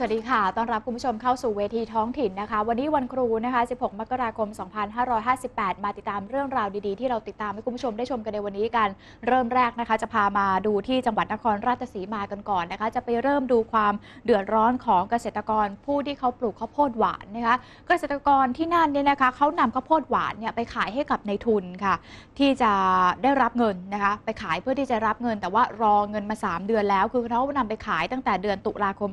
สวัสดีค่ะต้อนรับคุณผู้ชมเข้าสู่เวทีท้องถิ่นนะคะวันนี้วันครูนะคะ16มกราคม2558มาติดตามเรื่องราวดีๆที่เราติดตามให้คุณผู้ชมได้ชมกันในวันนี้กันเริ่มแรกนะคะจะพามาดูที่จังหวัดนครราชสีมากันก่อนนะคะจะไปเริ่มดูความเดือดร้อนของเกษตรกรผู้ที่เขาปลูกข้าวโพดหวานนะคะเกษตรกรที่นั่นเนี่ยนะคะเขานำข้าวโพดหวานเนี่ยไปขายให้กับนายทุนค่ะที่จะได้รับเงินนะคะไปขายเพื่อที่จะรับเงินแต่ว่ารอเงินมา3เดือนแล้วคือเขานำไปขายตั้งแต่เดือนตุลาคม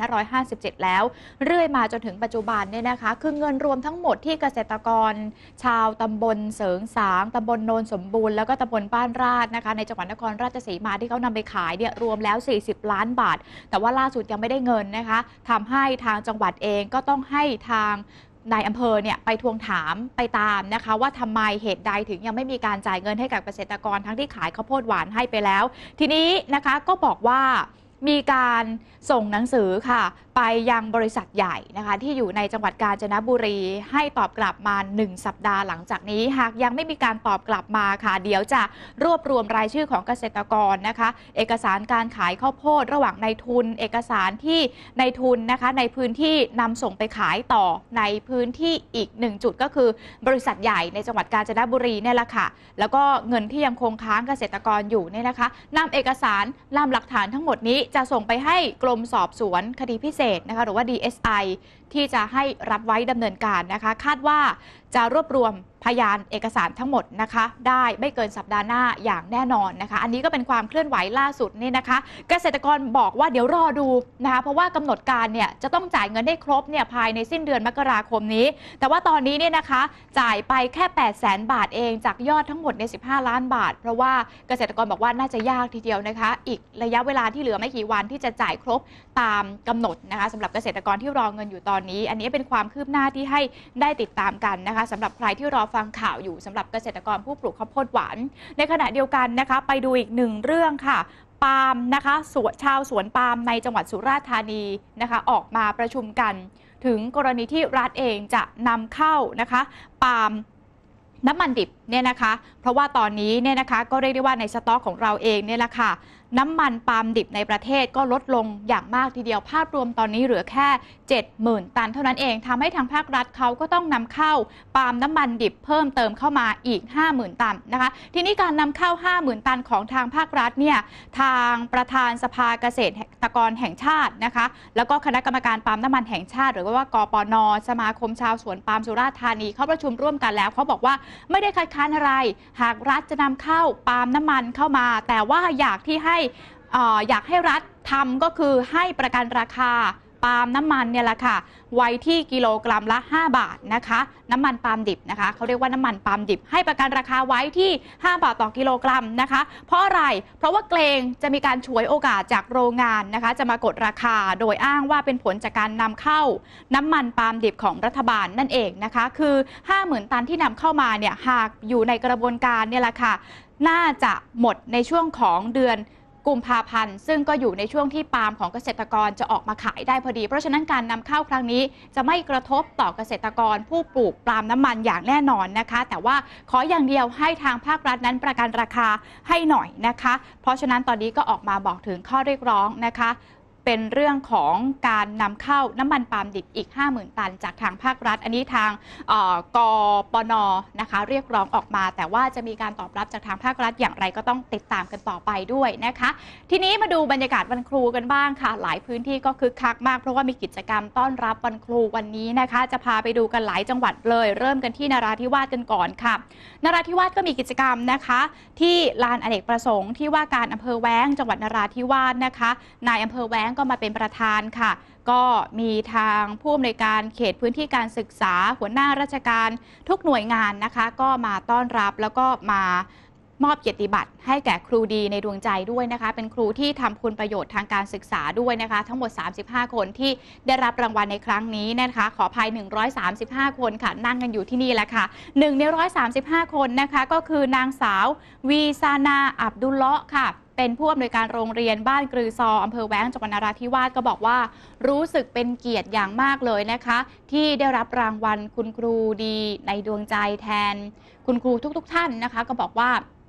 2557แล้วเรื่อยมาจนถึงปัจจุบันเนี่ยนะคะคือเงินรวมทั้งหมดที่เกษตรกรชาวตำบลเสริงสางตำบลโนนสมบูรณ์แล้วก็ตำบลบ้านราชนะคะในจังหวัดนครราชสีมาที่เขานำไปขายเนี่ยรวมแล้ว40ล้านบาทแต่ว่าล่าสุดยังไม่ได้เงินนะคะทำให้ทางจังหวัดเองก็ต้องให้ทางนายอำเภอเนี่ยไปทวงถามไปตามนะคะว่าทำไมเหตุใดถึงยังไม่มีการจ่ายเงินให้กับเกษตรกรทั้งที่ขายข้าวโพดหวานให้ไปแล้วทีนี้นะคะก็บอกว่ามีการส่งหนังสือค่ะไปยังบริษัทใหญ่นะคะที่อยู่ในจังหวัดกาญจนบุรีให้ตอบกลับมา1สัปดาห์หลังจากนี้หากยังไม่มีการตอบกลับมาค่ะเดี๋ยวจะรวบรวมรายชื่อของเกษตรกรนะคะเอกสารการขายข้าวโพดระหว่างนายทุนเอกสารที่นายทุนนะคะในพื้นที่นำส่งไปขายต่อในพื้นที่อีก1จุดก็คือบริษัทใหญ่ในจังหวัดกาญจนบุรีเนี่ยแหละค่ะแล้วก็เงินที่ยังคงค้างเกษตรกรอยู่เนี่ยนะคะนำเอกสารนำหลักฐานทั้งหมดนี้จะส่งไปให้กรมสอบสวนคดีพิเศษนะคะหรือว่า DSI ที่จะให้รับไว้ดำเนินการนะคะคาดว่าจะรวบรวมพยานเอกสารทั้งหมดนะคะได้ไม่เกินสัปดาห์หน้าอย่างแน่นอนนะคะอันนี้ก็เป็นความเคลื่อนไหวล่าสุดนี่นะคะเกษตรกรบอกว่าเดี๋ยวรอดูนะคะเพราะว่ากำหนดการเนี่ยจะต้องจ่ายเงินให้ครบเนี่ยภายในสิ้นเดือนมกราคมนี้แต่ว่าตอนนี้เนี่ยนะคะจ่ายไปแค่800,000 บาทเองจากยอดทั้งหมดใน15ล้านบาทเพราะว่าเกษตรกรบอกว่าน่าจะยากทีเดียวนะคะอีกระยะเวลาที่เหลือไม่กี่วันที่จะจ่ายครบตามกำหนดนะคะสำหรับเกษตรกรที่รอเงินอยู่ตอนนี้อันนี้เป็นความคืบหน้าที่ให้ได้ติดตามกันนะคะสำหรับใครที่รอฟังข่าวอยู่สำหรับเกษตรกรผู้ปลูกข้าวโพดหวานในขณะเดียวกันนะคะไปดูอีกหนึ่งเรื่องค่ะปาล์มนะคะชาวสวนปาล์มในจังหวัดสุราษฎร์ธานีนะคะออกมาประชุมกันถึงกรณีที่รัฐเองจะนำเข้านะคะปาล์มน้ำมันดิบเนี่ยนะคะเพราะว่าตอนนี้เนี่ยนะคะก็เรียกได้ว่าในสต็อกของเราเองเนี่ยแหละค่ะน้ำมันปาล์มดิบในประเทศก็ลดลงอย่างมากทีเดียวภาพรวมตอนนี้เหลือแค่ 70,000 ตันเท่านั้นเองทำให้ทางภาครัฐเขาก็ต้องนำเข้าปาล์มน้ำมันดิบเพิ่มเติมเข้ามาอีก 50,000 ตันนะคะทีนี้การนำเข้า 50,000 ตันของทางภาครัฐเนี่ยทางประธานสภาเกษตรกรแห่งชาตินะคะแล้วก็คณะกรรมการปาล์มน้ำมันแห่งชาติหรือว่ากปน.สมาคมชาวสวนปาล์มสุราษฎร์ธานีเขาประชุมร่วมกันแล้วเขาบอกว่าไม่ได้คัดค้านอะไรหากรัฐจะนำเข้าปาล์มน้ำมันเข้ามาแต่ว่าอยากให้รัฐทำก็คือให้ประกันราคาปาล์มน้ำมันเนี่ยแหละค่ะไว้ที่กิโลกรัมละ5 บาทนะคะน้ำมันปาล์มดิบนะคะเขาเรียกว่าน้ำมันปาล์มดิบให้ประกันราคาไว้ที่5 บาทต่อกิโลกรัมนะคะเพราะอะไรเพราะว่าเกรงจะมีการฉวยโอกาสจากโรงงานนะคะจะมากดราคาโดยอ้างว่าเป็นผลจากการนำเข้าน้ำมันปาล์มดิบของรัฐบาลนั่นเองนะคะคือ 50,000 ตันที่นำเข้ามาเนี่ยหากอยู่ในกระบวนการเนี่ยแหละค่ะน่าจะหมดในช่วงของเดือนกุมภาพันธ์ซึ่งก็อยู่ในช่วงที่ปาล์มของเกษตรกรจะออกมาขายได้พอดีเพราะฉะนั้นการนำเข้าครั้งนี้จะไม่กระทบต่อเกษตรกรผู้ปลูกปาล์มน้ำมันอย่างแน่นอนนะคะแต่ว่าขออย่างเดียวให้ทางภาครัฐนั้นประกันราคาให้หน่อยนะคะเพราะฉะนั้นตอนนี้ก็ออกมาบอกถึงข้อเรียกร้องนะคะเป็นเรื่องของการนำเข้าน้ำมันปาล์มดิบอีก 50,000 ตันจากทางภาครัฐอันนี้ทางกปน.นะคะเรียกร้องออกมาแต่ว่าจะมีการตอบรับจากทางภาครัฐอย่างไรก็ต้องติดตามกันต่อไปด้วยนะคะทีนี้มาดูบรรยากาศวันครูกันบ้างค่ะหลายพื้นที่ก็คึกคักมากเพราะว่ามีกิจกรรมต้อนรับวันครูวันนี้นะคะจะพาไปดูกันหลายจังหวัดเลยเริ่มกันที่นราธิวาสกันก่อนค่ะนราธิวาสก็มีกิจกรรมนะคะที่ลานอเนกประสงค์ที่ว่าการอำเภอแว้งจังหวัดนราธิวาสนะคะนายอำเภอแว้งก็มาเป็นประธานค่ะก็มีทางผู้อำนวยการเขตพื้นที่การศึกษาหัวหน้าราชการทุกหน่วยงานนะคะก็มาต้อนรับแล้วก็มามอบเกียรติบัตรให้แก่ครูดีในดวงใจด้วยนะคะเป็นครูที่ทำคุณประโยชน์ทางการศึกษาด้วยนะคะทั้งหมด35คนที่ได้รับรางวัลในครั้งนี้นะคะขออภัย135คนค่ะนั่งกันอยู่ที่นี่แหละค่ะ1ใน135คนนะคะก็คือนางสาววีซานาอับดุลเลาะห์ค่ะเป็นผู้อำนวยการโรงเรียนบ้านกรือซออำเภอแว้งจังหวัดนราธิวาสก็บอกว่ารู้สึกเป็นเกียรติอย่างมากเลยนะคะที่ได้รับรางวัลคุณครูดีในดวงใจแทนคุณครูทุกท่านนะคะก็บอกว่า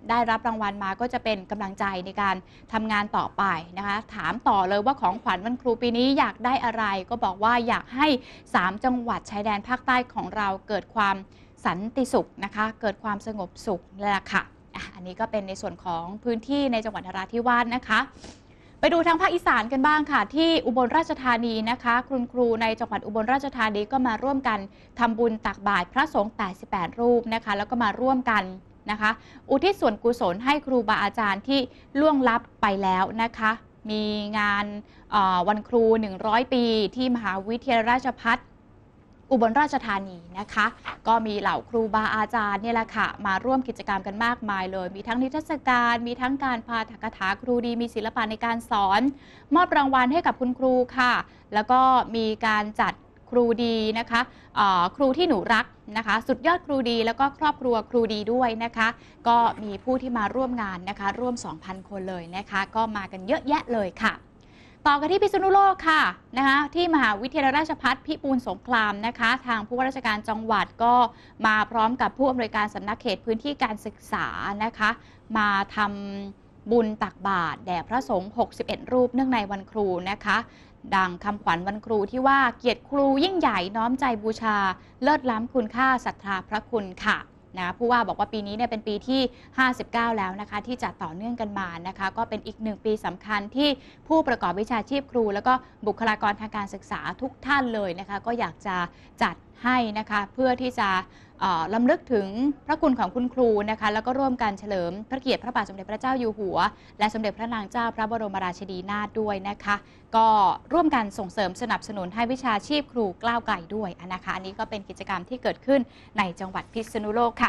ได้รับรางวัลมาก็จะเป็นกำลังใจในการทำงานต่อไปนะคะถามต่อเลยว่าของขวัญวันครูปีนี้อยากได้อะไรก็บอกว่าอยากให้3จังหวัดชายแดนภาคใต้ของเราเกิดความสันติสุขนะคะเกิดความสงบสุขนั่นแหละค่ะอันนี้ก็เป็นในส่วนของพื้นที่ในจังหวัดนราธิวาสนะคะไปดูทางภาคอีสานกันบ้างค่ะที่อุบลราชธานีนะคะคุณครูในจังหวัดอุบลราชธานีก็มาร่วมกันทำบุญตักบาตรพระสงฆ์88รูปนะคะแล้วก็มาร่วมกันนะคะอุทิศส่วนกุศลให้ครูบาอาจารย์ที่ล่วงลับไปแล้วนะคะมีงานวันครู100ปีที่มหาวิทยาลัยราชภัฏอุบลราชธานีนะคะก็มีเหล่าครูบาอาจารย์เนี่ยแหละค่ะมาร่วมกิจกรรมกันมากมายเลยมีทั้งนิทรรศการมีทั้งการพาถกถาครูดีมีศิลปะในการสอนมอบรางวัลให้กับคุณครูค่ะแล้วก็มีการจัดครูดีนะคะครูที่หนูรักนะคะสุดยอดครูดีแล้วก็ครอบครัวครูดีด้วยนะคะก็มีผู้ที่มาร่วมงานนะคะร่วม 2,000 คนเลยนะคะก็มากันเยอะแยะเลยค่ะต่อกันที่พิษณุโลกค่ะนะคะที่มหาวิทยาลัยราชภัฏพิบูลสงครามนะคะทางผู้ว่าราชการจังหวัดก็มาพร้อมกับผู้อำนวยการสำนักเขตพื้นที่การศึกษานะคะมาทำบุญตักบาตรแด่พระสงฆ์61รูปเนื่องในวันครูนะคะดังคำขวัญวันครูที่ว่าเกียรติครูยิ่งใหญ่น้อมใจบูชาเลิศล้ำคุณค่าศรัทธาพระคุณค่ะนะผู้ว่าบอกว่าปีนี้เนี่ยเป็นปีที่59แล้วนะคะที่จัดต่อเนื่องกันมานะคะก็เป็นอีก1ปีสำคัญที่ผู้ประกอบวิชาชีพครูแล้วก็บุคลากรทางการศึกษาทุกท่านเลยนะคะก็อยากจะจัดให้นะคะเพื่อที่จะรำลึกถึงพระคุณของคุณครูนะคะแล้วก็ร่วมกันเฉลิมพระเกียรติพระบาทสมเด็จพระเจ้าอยู่หัวและสมเด็จพระนางเจ้าพระบรมราชินีนาถด้วยนะคะก็ร่วมกันส่งเสริมสนับสนุนให้วิชาชีพครูก้าวไกลด้วยนะคะอันนี้ก็เป็นกิจกรรมที่เกิดขึ้นในจังหวัดพิษณุโลกค่ะ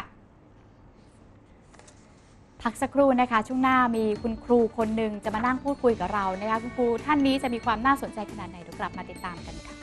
พักสักครู่นะคะช่วงหน้ามีคุณครูคนหนึ่งจะมานั่งพูดคุยกับเรานะคะคุณครูท่านนี้จะมีความน่าสนใจขนาดไหนเดี๋ยวกลับมาติดตามกันค่ะ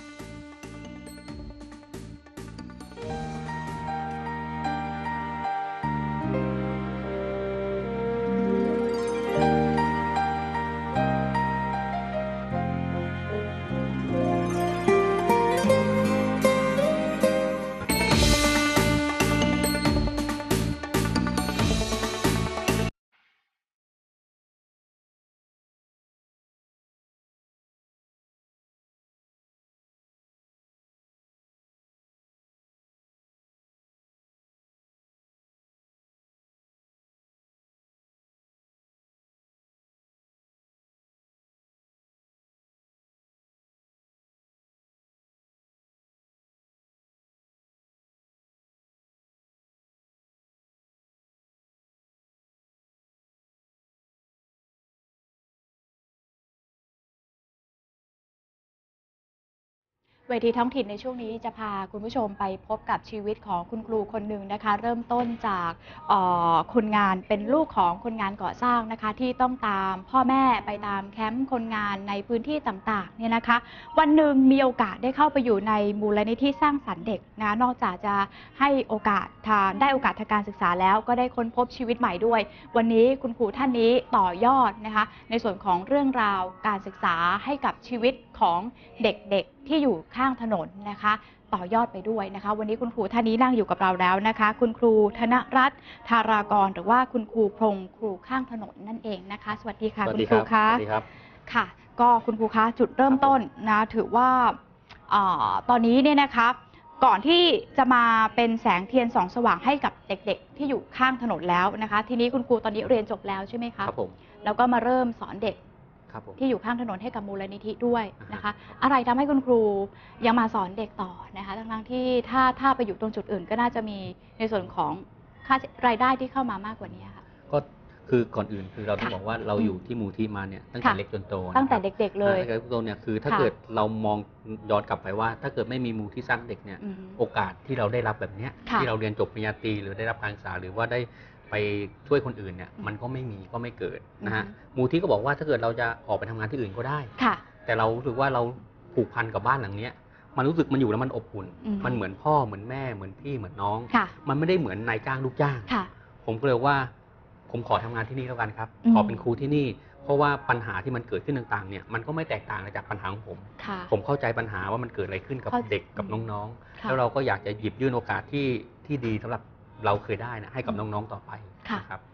เวทีท้องถิ่นในช่วงนี้จะพาคุณผู้ชมไปพบกับชีวิตของคุณครูคนหนึ่งนะคะเริ่มต้นจากคนงานเป็นลูกของคนงานก่อสร้างนะคะที่ต้องตามพ่อแม่ไปตามแคมป์คนงานในพื้นที่ต่างๆเนี่ยนะคะวันหนึ่งมีโอกาสได้เข้าไปอยู่ในมูลนิธิสร้างสรรค์เด็กนะนอกจากจะให้โอกาสได้โอกาสทางการศึกษาแล้วก็ได้ค้นพบชีวิตใหม่ด้วยวันนี้คุณครูท่านนี้ต่อยอดนะคะในส่วนของเรื่องราวการศึกษาให้กับชีวิตของเด็กๆที่อยู่ข้างถนนนะคะต่อยอดไปด้วยนะคะวันนี้คุณครูท่านนี้นั่งอยู่กับเราแล้วนะคะคุณครูธนรัตน์ธารากรหรือว่าคุณครูพงศ์ครูข้างถนนนั่นเองนะคะสวัสดีค่ะคุณครูคะสวัสดีครับค่ะก็คุณครูคะจุดเริ่มต้นนะถือว่าตอนนี้เนี่ยนะคะก่อนที่จะมาเป็นแสงเทียนส่องสว่างให้กับเด็กๆที่อยู่ข้างถนนแล้วนะคะทีนี้คุณครูตอนนี้เรียนจบแล้วใช่ไหมคะครับผมแล้วก็มาเริ่มสอนเด็กที่อยู่ข้างถนนให้กับมูลนิธิด้วยนะคะอะไรทำให้คุณครูยังมาสอนเด็กต่อนะคะทั้งที่ถ้าไปอยู่ตรงจุดอื่นก็น่าจะมีในส่วนของค่ารายได้ที่เข้ามามากกว่านี้ค่ะก็คือก่อนอื่นคือเราต้องบอกว่าเราอยู่ที่มูลที่มาเนี่ยตั้งแต่เล็กจนโตตั้งแต่เด็กๆเลยตั้งแต่เล็กจนโตเนี่ยคือถ้าเกิดเรามองย้อนกลับไปว่าถ้าเกิดไม่มีมูลที่สร้างเด็กเนี่ยโอกาสที่เราได้รับแบบนี้ที่เราเรียนจบปริญญาตรีหรือได้รับการศึกษาหรือว่าได้ไปช่วยคนอื่นเนี่ยมันก็ไม่เกิดนะฮะมูลที่ก็บอกว่าถ้าเกิดเราจะออกไปทำงานที่อื่นก็ได้แต่เรารู้สึกว่าเราผูกพันกับบ้านหลังนี้มันรู้สึกมันอยู่แล้วมันอบอุ่นมันเหมือนพ่อเหมือนแม่เหมือนพี่เหมือนน้องมันไม่ได้เหมือนนายจ้างลูกจ้างผมก็เลยว่าผมขอทำงานที่นี่แล้วกันครับขอเป็นครูที่นี่เพราะว่าปัญหาที่มันเกิดขึ้นต่างๆเนี่ยมันก็ไม่แตกต่างจากปัญหาของผมเข้าใจปัญหาว่ามันเกิดอะไรขึ้นกับเด็กกับน้องๆแล้วเราก็อยากจะหยิบยื่นโอกาสที่ดีสำหรับเราเคยได้นะให้กับน้องๆต่อไปนะครับ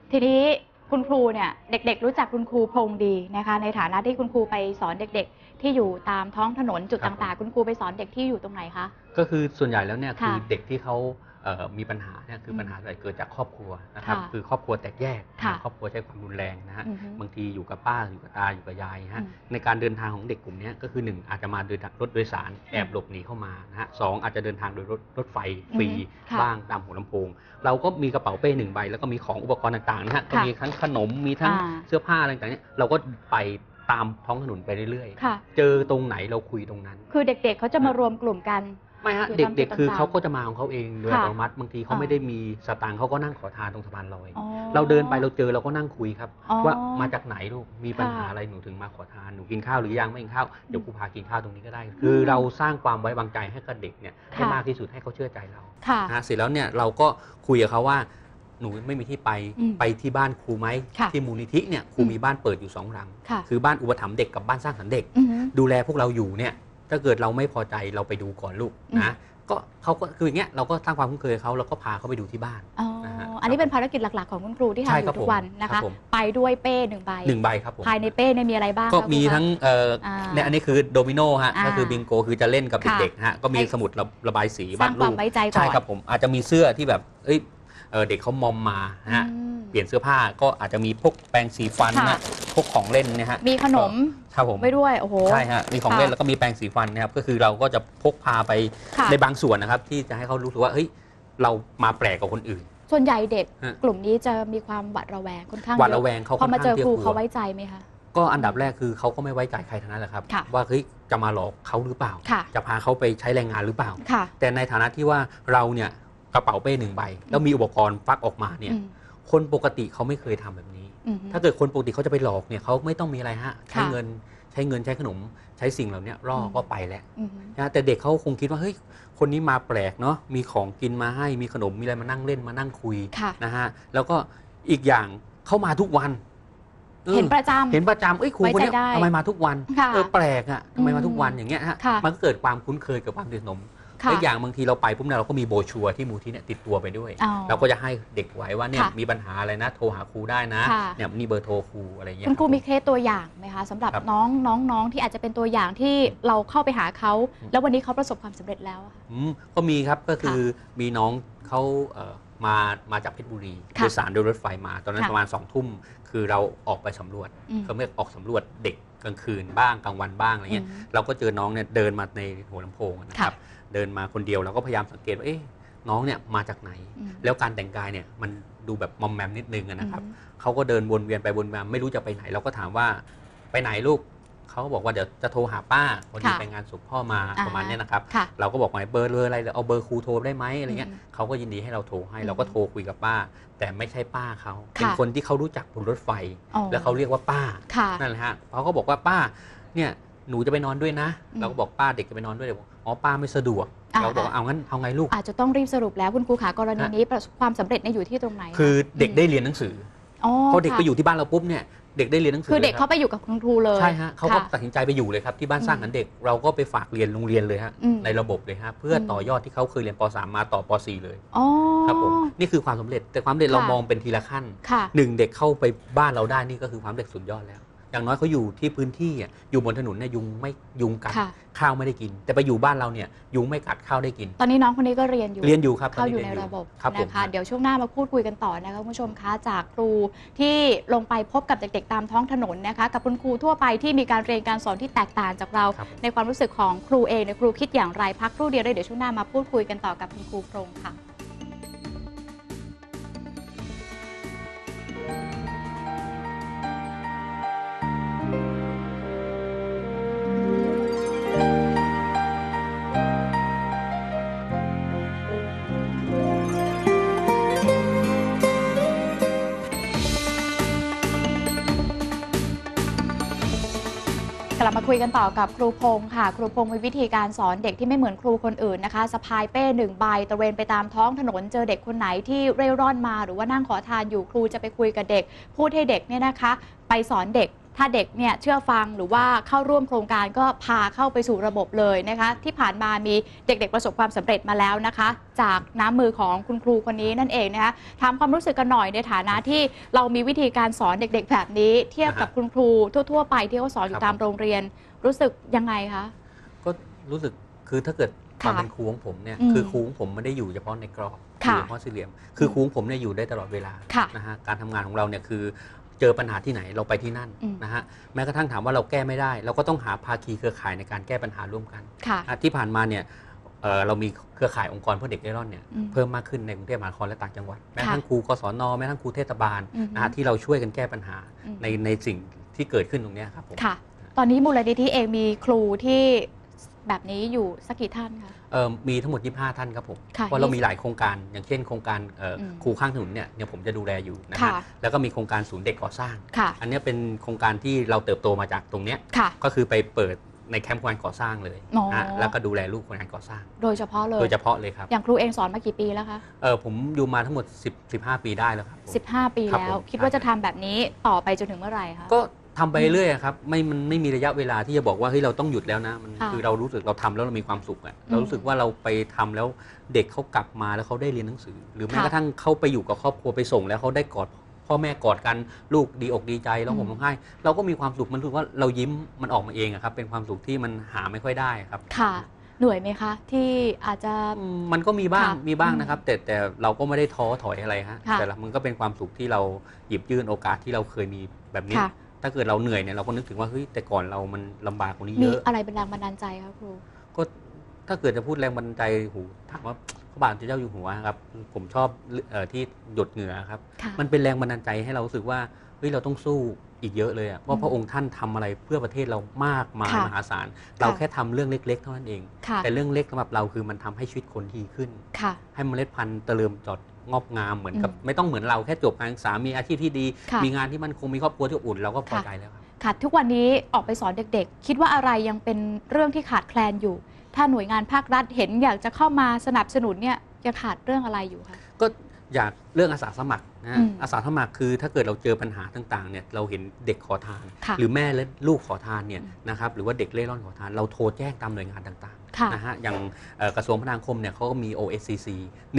ทีนี้คุณครูเนี่ยเด็กๆรู้จักคุณครูพงษ์ดีนะคะในฐานะที่คุณครูไปสอนเด็กๆที่อยู่ตามท้องถนนจุดต่างๆคุณครูไปสอนเด็กที่อยู่ตรงไหนคะก็คือส่วนใหญ่แล้วเนี่ยคือเด็กที่เขามีปัญหาเนี่ยคือปัญหาอะไรเกิดจากครอบครัวนะครับคือครอบครัวแตกแยกครอบครัวใช้ความรุนแรงนะฮะบางทีอยู่กับป้าอยู่กับตาอยู่กับยายฮะในการเดินทางของเด็กกลุ่มนี้ก็คือ1อาจจะมาโดยรถโดยสารแอบหลบหนีเข้ามานะฮะ2อาจจะเดินทางโดยรถไฟฟรีบ้างตามหัวลำโพงเราก็มีกระเป๋าเป้1ใบแล้วก็มีของอุปกรณ์ต่างๆนะฮะก็มีทั้งขนมมีทั้งเสื้อผ้าอะไรต่างๆเนี่ยเราก็ไปตามท้องถนนไปเรื่อยๆเจอตรงไหนเราคุยตรงนั้นคือเด็กๆเขาจะมารวมกลุ่มกันไม่ฮะเด็กๆคือเขาก็จะมาของเขาเองโดยอัตโนมัติบางทีเขาไม่ได้มีสตางค์เขาก็นั่งขอทานตรงสะพานลอยเราเดินไปเราเจอเราก็นั่งคุยครับว่ามาจากไหนลูกมีปัญหาอะไรหนูถึงมาขอทานหนูกินข้าวหรือยังไม่กินข้าวเดี๋ยวครูพากินข้าวตรงนี้ก็ได้คือเราสร้างความไว้วางใจให้กับเด็กเนี่ยให้มากที่สุดให้เขาเชื่อใจเราเสร็จแล้วเนี่ยเราก็คุยกับเขาว่าหนูไม่มีที่ไปที่บ้านครูไหมที่มูลนิธิเนี่ยครูมีบ้านเปิดอยู่2 หลังคือบ้านอุปถัมภ์เด็กกับบ้านสร้างสรรค์เด็กดูแลพวกเราอยู่เนี่ยถ้าเกิดเราไม่พอใจเราไปดูก่อนลูกนะก็เขาก็คืออย่างเงี้ยเราก็สร้างความคุ้นเคยเขาแล้วก็พาเขาไปดูที่บ้านอันนี้เป็นภารกิจหลักๆของคุณครูที่ทำอยู่ทุกวันนะคะไปด้วยเป้1 ใบครับผมภายในเป้เนี่ยมีอะไรบ้างก็มีทั้งเนี่ยอันนี้คือโดมิโนฮะก็คือบิงโกคือจะเล่นกับเด็กๆฮะก็มีสมุดระบายสีบ้านลูกใช่ครับผมอาจจะมีเสื้อที่แบบเด็กเขามอมมาฮะเปลี่ยนเสื้อผ้าก็อาจจะมีพวกแปรงสีฟันนะพวกของเล่นเนี่ยฮะมีขนมไม่ด้วยโอ้โหใช่ฮะมีของเล่นแล้วก็มีแปรงสีฟันนะครับก็คือเราก็จะพกพาไปในบางส่วนนะครับที่จะให้เขารู้สึกว่าเฮ้ยเรามาแปลกกว่าคนอื่นส่วนใหญ่เด็กกลุ่มนี้จะมีความหวาดระแวงค่อนข้างหวาดระแวงเขาพอมาเจอครูเขาไว้ใจไหมคะก็อันดับแรกคือเขาก็ไม่ไว้ใจใครทั้งนั้นแหละครับว่าเฮ้ยจะมาหลอกเขาหรือเปล่าจะพาเขาไปใช้แรงงานหรือเปล่าแต่ในฐานะที่ว่าเราเนี่ยกระเป๋าเป้1 ใบแล้วมีอุปกรณ์ฟักออกมาเนี่ยคนปกติเขาไม่เคยทำแบบนี้ถ้าเกิดคนปกติเขาจะไปหลอกเนี่ยเขาไม่ต้องมีอะไรฮะใช้เงินใช้ขนมใช้สิ่งเหล่านี้ล่อก็ไปแล้วนะแต่เด็กเขาคงคิดว่าเฮ้ยคนนี้มาแปลกเนาะมีของกินมาให้มีขนมมีอะไรมานั่งเล่นมานั่งคุยนะฮะแล้วก็อีกอย่างเข้ามาทุกวันเห็นประจำครูคนนี้ทำไมมาทุกวันแปลกอ่ะทำไมมาทุกวันอย่างเงี้ยฮะมันก็เกิดความคุ้นเคยกับความสนิทสนมและอย่างบางทีเราไปปุ๊บเนี่ยเราก็มีโบชัวร์ที่มูลที่เนี่ยติดตัวไปด้วยเราก็จะให้เด็กไว้ว่าเนี่ยมีปัญหาอะไรนะโทรหาครูได้นะเนี่ยนี่เบอร์โทรครูอะไรเงี้ยคุณครูมีเคสตัวอย่างไหมคะสำหรับน้องที่อาจจะเป็นตัวอย่างที่เราเข้าไปหาเขาแล้ววันนี้เขาประสบความสำเร็จแล้วก็มีครับก็คือมีน้องเขามาจากเพชรบุรีโดยสารโดยรถไฟมาตอนนั้นประมาณ2 ทุ่มคือเราออกไปสำรวจเขาเรียกออกสำรวจเด็กกลางคืนบ้างกลางวันบ้างอะไรเงี้ยเราก็เจอน้องเนี่ยเดินมาในหัวลำโพงนะครับเดินมาคนเดียวเราก็พยายามสังเกตว่าน้องเนี่ยมาจากไหนแล้วการแต่งกายเนี่ยมันดูแบบมอมแมมนิดนึงนะครับเขาก็เดินวนเวียนไปวนมาไม่รู้จะไปไหนเราก็ถามว่าไปไหนลูกเขาบอกว่าเดี๋ยวจะโทรหาป้าวันนี้ไปงานศพพ่อมาประมาณนี้นะครับเราก็บอกว่าเบอร์อะไรหรือเอาเบอร์ครูโทรได้ไหมอะไรเงี้ยเขาก็ยินดีให้เราโทรให้เราก็โทรคุยกับป้าแต่ไม่ใช่ป้าเขาเป็นคนที่เขารู้จักบนรถไฟแล้วเขาเรียกว่าป้านั่นแหละฮะเขาก็บอกว่าป้าเนี่ยหนูจะไปนอนด้วยนะเราก็บอกป้าเด็กจะไปนอนด้วยอ๋อป้าไม่สะดวกเราบอกเอางั้นเอาไงลูกอาจจะต้องรีบสรุปแล้วคุณครูขากรณีนี้ประสบความสำเร็จอยู่ที่ตรงไหนคือเด็กได้เรียนหนังสือพอเด็กไปอยู่ที่บ้านเราปุ๊บเนี่ยเด็กได้เรียนหนังสือคือเด็กเขาไปอยู่กับคุณครูเลยใช่ฮะเขาก็ตัดสินใจไปอยู่เลยครับที่บ้านสร้างสรรค์เด็กเราก็ไปฝากเรียนโรงเรียนเลยฮะในระบบเลยฮะเพื่อต่อยอดที่เขาเคยเรียนป .3 มาต่อป .4 เลยครับผมนี่คือความสำเร็จแต่ความสำเร็จเรามองเป็นทีละขั้น1เด็กเข้าไปบ้านเราได้นี่ก็คือความสำเร็จสุดยอดแล้วอย่างน้อยเขาอยู่ที่พื้นที่อยู่บนถนนเนี่ยยุงกัดข้าวไม่ได้กินแต่ไปอยู่บ้านเราเนี่ยยุงไม่กัดข้าวได้กินตอนนี้น้องคนนี้ก็เรียนอยู่ครับเข้าอยู่ในระบบนะคะเดี๋ยวช่วงหน้ามาพูดคุยกันต่อนะคะคุณผู้ชมคะจากครูที่ลงไปพบกับเด็กๆตามท้องถนนนะคะกับคุณครูทั่วไปที่มีการเรียนการสอนที่แตกต่างจากเราในความรู้สึกของครูเองในครูคิดอย่างไรพักครู่เดียวเดี๋ยวช่วงหน้ามาพูดคุยกันต่อกับคุณครูพงษ์ค่ะกลับมาคุยกันต่อกับครูพงษ์ค่ะครูพงษ์มีวิธีการสอนเด็กที่ไม่เหมือนครูคนอื่นนะคะสะพายเป้1 ใบตระเวนไปตามท้องถนนเจอเด็กคนไหนที่เร่ร่อนมาหรือว่านั่งขอทานอยู่ครูจะไปคุยกับเด็กพูดให้เด็กเนี่ยนะคะไปสอนเด็กถ้าเด็กเนี่ยเชื่อฟังหรือว่าเข้าร่วมโครงการก็พาเข้าไปสู่ระบบเลยนะคะที่ผ่านมามีเด็กๆประสบความสำเร็จมาแล้วนะคะจากน้ำมือของคุณครูคนนี้นั่นเองนะคะถามความรู้สึกกันหน่อยในฐานะที่เรามีวิธีการสอนเด็กๆแบบนี้เทียบกับคุณครูทั่วๆไปที่เขาสอนอยู่ตามโรงเรียนรู้สึกยังไงคะก็รู้สึกคือถ้าเกิดความเป็นครูของผมเนี่ยคือครูของผมไม่ได้อยู่เฉพาะในกรอบอยู่เฉพาะสี่เหลี่ยมคือครูของผมเนี่ยอยู่ได้ตลอดเวลานะฮะการทำงานของเราเนี่ยคือเจอปัญหาที่ไหนเราไปที่นั่นนะฮะแม้กระทั่งถามว่าเราแก้ไม่ได้เราก็ต้องหาภาคีเครือข่ายในการแก้ปัญหาร่วมกันที่ผ่านมาเนี่ยเรามีเครือข่ายองค์กรเพื่อเด็กเร่ร่อนเนี่ยเพิ่มมากขึ้นในกรุงเทพมหานครและต่างจังหวัดแม้กระทั่งครูกศนแม้กระทั่งครูเทศบาลนะฮะที่เราช่วยกันแก้ปัญหาในสิ่งที่เกิดขึ้นตรงนี้ครับผมค่ะตอนนี้มูลนิธิเองมีครูที่แบบนี้อยู่สักกี่ท่านคะมีทั้งหมด25ท่านครับผมเพราะเรามีหลายโครงการอย่างเช่นโครงการครูข้างถนนเนี่ยผมจะดูแลอยู่นะฮะแล้วก็มีโครงการศูนย์เด็กก่อสร้างอันนี้เป็นโครงการที่เราเติบโตมาจากตรงนี้ก็คือไปเปิดในแคมป์คนงานก่อสร้างเลยนะแล้วก็ดูแลลูกคนงานก่อสร้างโดยเฉพาะเลยครับอย่างครูเองสอนมากี่ปีแล้วคะผมอยู่มาทั้งหมด15ปีได้แล้วครับ 15ปีแล้วคิดว่าจะทำแบบนี้ต่อไปจนถึงเมื่อไหร่คะก็ทำไปเรื่อยครับมันไม่มีระยะเวลาที่จะบอกว่าเฮ้ยเราต้องหยุดแล้วนะมันคือเรารู้สึกเราทำแล้วเรามีความสุขอะเรารู้สึกว่าเราไปทำแล้วเด็กเขากลับมาแล้วเขาได้เรียนหนังสือหรือแม้กระทั่งเขาไปอยู่กับครอบครัวไปส่งแล้วเขาได้กอดพ่อแม่กอดกันลูกดีอกดีใจแล้วผมร้องไห้เราก็มีความสุขมันรู้สึกว่าเรายิ้มมันออกมาเองครับเป็นความสุขที่มันหาไม่ค่อยได้ครับค่ะเหนื่อยไหมคะที่อาจจะมันก็มีบ้างนะครับแต่เราก็ไม่ได้ท้อถอยอะไรฮะแต่มันก็เป็นความสุขที่เราหยิบยื่นโอกาสที่เราเคยมีแบบนี้ถ้าเกิดเราเหนื่อยเนี่ยเราก็นึกถึงว่าเฮ้ยแต่ก่อนเรามันลำบากกว่านี้เยอะมีอะไรเป็นแรงบันดาลใจครับครูก็ถ้าเกิดจะพูดแรงบันดาลใจหูถามว่าพระบาทเจ้าอยู่หัวครับผมชอบที่หยดเหงื่อครับมันเป็นแรงบันดาลใจให้เรารู้สึกว่าเฮ้ยเราต้องสู้อีกเยอะเลยอะว่าพระองค์ท่านทำอะไรเพื่อประเทศเรามากมายมหาศาลเราแค่ทำเรื่องเล็กๆเท่านั้นเองแต่เรื่องเล็กสำหรับเราคือมันทำให้ชีวิตคนดีขึ้นให้เมล็ดพันธุ์เตลิมจอดงอกงามเหมือนกับไม่ต้องเหมือนเราแค่จบการศึกษามีอาชีพที่ดีมีงานที่มันคงมีครอบครัวที่อบอุ่นเราก็พอใจแล้วครับค่ะทุกวันนี้ออกไปสอนเด็กๆคิดว่าอะไรยังเป็นเรื่องที่ขาดแคลนอยู่ถ้าหน่วยงานภาครัฐเห็นอยากจะเข้ามาสนับสนุนเนี่ยจะขาดเรื่องอะไรอยู่คะก็อยากเรื่องอาสาสมัครนะอาสาสมัครคือถ้าเกิดเราเจอปัญหาต่างๆเนี่ยเราเห็นเด็กขอทานหรือแม่และลูกขอทานเนี่ยนะครับหรือว่าเด็กเล่ร่อนขอทานเราโทรแจ้งตามหน่วยงานต่างๆนะฮะอย่างกระทรวงพัฒนาคมเนี่ยเขาก็มี OSCC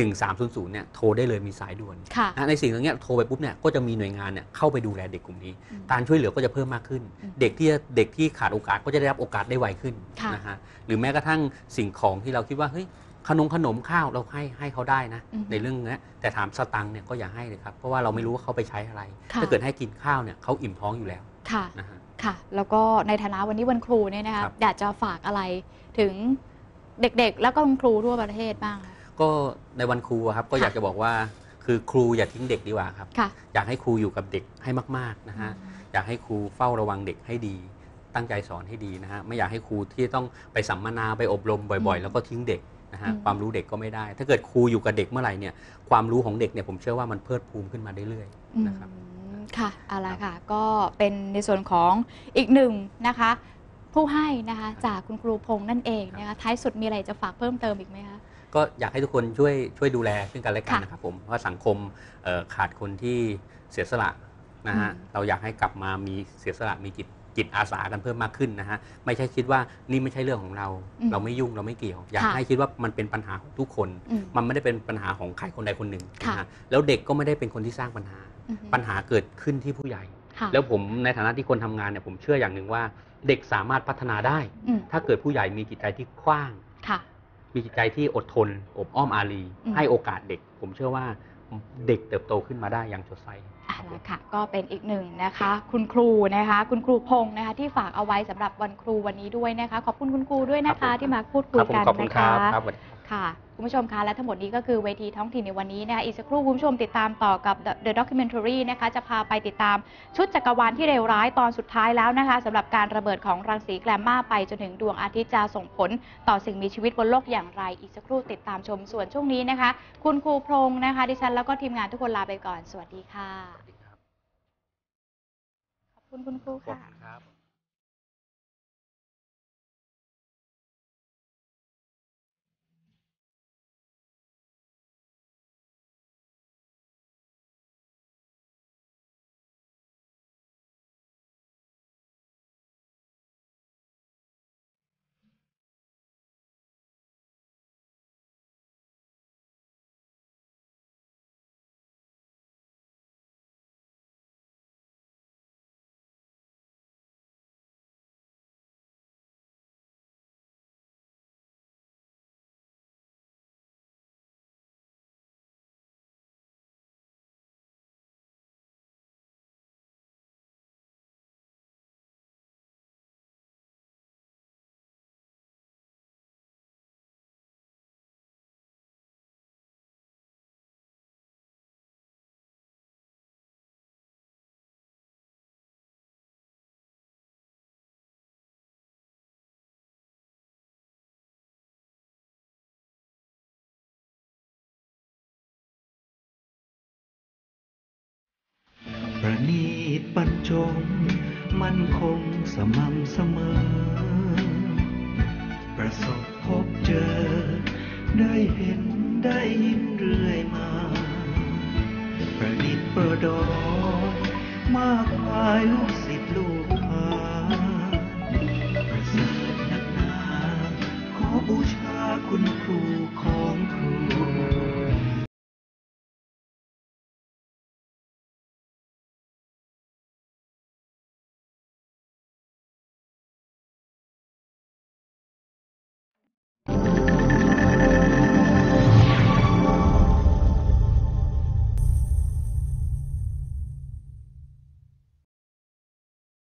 1300เนี่ยโทรได้เลยมีสายด่วนในสิ่งตรงนี้โทรไปปุ๊บเนี่ยก็จะมีหน่วยงานเนี่ยเข้าไปดูแลเด็กกลุ่มนี้การช่วยเหลือก็จะเพิ่มมากขึ้นเด็กที่ขาดโอกาสก็จะได้รับโอกาสได้ไวขึ้นนะฮะหรือแม้กระทั่งสิ่งของที่เราคิดว่าเฮ้ยขนมข้าวเราให้เขาได้นะในเรื่องนี้แต่ถามสตังค์เนี่ยก็อย่าให้เลยครับเพราะว่าเราไม่รู้ว่าเขาไปใช้อะไรถ้าเกิดให้กินข้าวเนี่ยเขาอิ่มท้องอยู่แล้วนะฮะค่ะแล้วก็ในฐานะวันนี้วันครูเนี่ยนะคะอยากจะฝากอะไรถึงเด็กๆแล้วก็คุณครูทั่วประเทศบ้างคะก็ในวันครูครับก็อยากจะบอกว่าคือครูอย่าทิ้งเด็กดีกว่าครับอยากให้ครูอยู่กับเด็กให้มากๆนะฮะอยากให้ครูเฝ้าระวังเด็กให้ดีตั้งใจสอนให้ดีนะฮะไม่อยากให้ครูที่ต้องไปสัมมนาไปอบรมบ่อยๆแล้วก็ทิ้งเด็กนะฮะความรู้เด็กก็ไม่ได้ถ้าเกิดครูอยู่กับเด็กเมื่อไหร่เนี่ยความรู้ของเด็กเนี่ยผมเชื่อว่ามันเพิ่มพูนขึ้นมาเรื่อยๆนะครับค่ะอะไรค่ะก็เป็นในส่วนของอีกหนึ่งนะคะผู้ให้นะคะจากคุณครูพงษ์นั่นเองนะคะท้ายสุดมีอะไรจะฝากเพิ่มเติมอีกไหมคะก็อยากให้ทุกคนช่วยดูแลซึ่งกันและกันนะครับผมเพราะสังคมขาดคนที่เสียสละนะฮะเราอยากให้กลับมามีเสียสละมีจิตอาสากันเพิ่มมากขึ้นนะฮะไม่ใช่คิดว่านี่ไม่ใช่เรื่องของเราเราไม่ยุ่งเราไม่เกี่ยวอยากให้คิดว่ามันเป็นปัญหาของทุกคนมันไม่ได้เป็นปัญหาของใครคนใดคนหนึ่งนะฮะแล้วเด็กก็ไม่ได้เป็นคนที่สร้างปัญหาเกิดขึ้นที่ผู้ใหญ่แล้วผมในฐานะที่คนทำงานเนี่ยผมเชื่ออย่างหนึ่งว่าเด็กสามารถพัฒนาได้ถ้าเกิดผู้ใหญ่มีจิตใจที่กว้างมีจิตใจที่อดทนอบอ้อมอารีให้โอกาสเด็กผมเชื่อว่าเด็กเติบโตขึ้นมาได้อย่างสดใสค่ะก็เป็นอีกหนึ่งนะคะคุณครูนะคะคุณครูพงษ์นะคะที่ฝากเอาไว้สำหรับวันครูวันนี้ด้วยนะคะขอบคุณคุณครูด้วยนะคะที่มาพูดคุยกันนะคะค่ะคุณผู้ชมคะและทั้งหมดนี้ก็คือเวทีท้องถิ่นในวันนี้นะคะอีกสักครู่คุณผู้ชมติดตามต่อกับ The Documentary นะคะจะพาไปติดตามชุดจักรวาลที่เลวร้ายตอนสุดท้ายแล้วนะคะสำหรับการระเบิดของรังสีแกรมมาไปจนถึงดวงอาทิตย์จะส่งผลต่อสิ่งมีชีวิตบนโลกอย่างไรอีกสักครู่ติดตามชมส่วนช่วงนี้นะคะคุณครูพงษ์นะคะดิฉันแล้วก็ทีมงานทุกคนลาไปก่อนสวัสดีค่ะขอบคุณคุณครูค่ะบรรจงมั่นคงสม่ำเสมอประสบพบเจอได้เห็นได้ยินเรื่อยมาประดิษฐ์ประดอยมากมายลูก